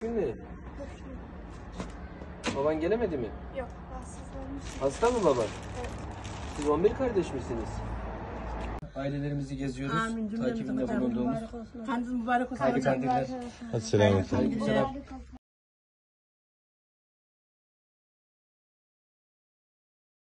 mi? Baban gelemedi mi? Yok, rahatsızlanmış. Hasta mı baban? Evet. Siz 11 kardeş misiniz? Ailelerimizi geziyoruz. Amin. Takibinde bulunduğumuz. Kandil mübarek olsun. Hayırlı kandiller. Hadi selamet. Aleykümselam.